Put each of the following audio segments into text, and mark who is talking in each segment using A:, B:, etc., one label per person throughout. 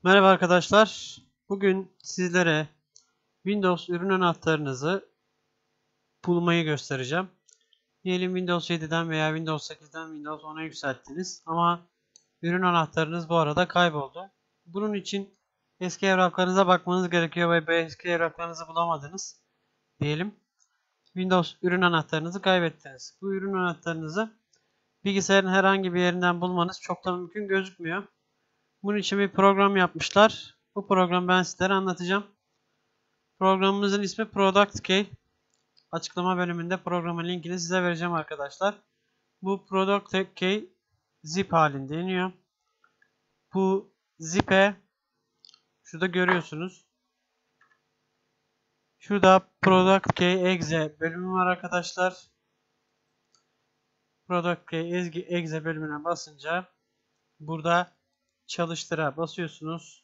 A: Merhaba arkadaşlar. Bugün sizlere Windows ürün anahtarınızı bulmayı göstereceğim. Diyelim Windows 7'den veya Windows 8'den Windows 10'a yükselttiniz ama ürün anahtarınız bu arada kayboldu. Bunun için eski evraklarınıza bakmanız gerekiyor ve eski evraklarınızı bulamadınız. Diyelim Windows ürün anahtarınızı kaybettiniz. Bu ürün anahtarınızı bilgisayarın herhangi bir yerinden bulmanız çok da mümkün gözükmüyor. Bunun için bir program yapmışlar. Bu programı ben sizlere anlatacağım. Programımızın ismi Product Key. Açıklama bölümünde programın linkini size vereceğim arkadaşlar. Bu Product Key zip halinde iniyor. Bu zip'e şurada görüyorsunuz. Şurada Product Key Exe bölümü var arkadaşlar. Product Key Exe bölümüne basınca burada çalıştıra basıyorsunuz.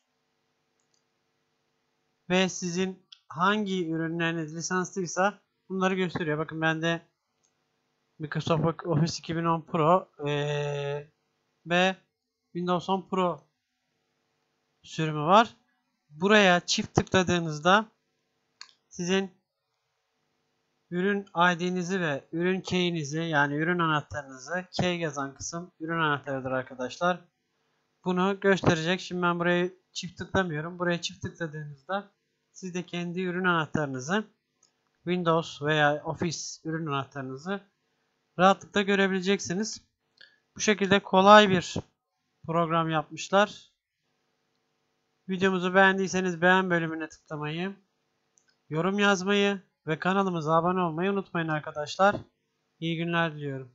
A: Ve sizin hangi ürünleriniz lisanslıysa bunları gösteriyor. Bakın bende Microsoft Office 2010 Pro ve Windows 10 Pro sürümü var. Buraya çift tıkladığınızda sizin ürün ID'nizi ve ürün key'inizi yani ürün anahtarınızı key yazan kısım ürün anahtarıdır arkadaşlar. Bunu gösterecek. Şimdi ben buraya çift tıklamıyorum. Buraya çift tıkladığınızda siz de kendi ürün anahtarınızı Windows veya Office ürün anahtarınızı rahatlıkla görebileceksiniz. Bu şekilde kolay bir program yapmışlar. Videomuzu beğendiyseniz beğen bölümüne tıklamayı, yorum yazmayı ve kanalımıza abone olmayı unutmayın arkadaşlar. İyi günler diliyorum.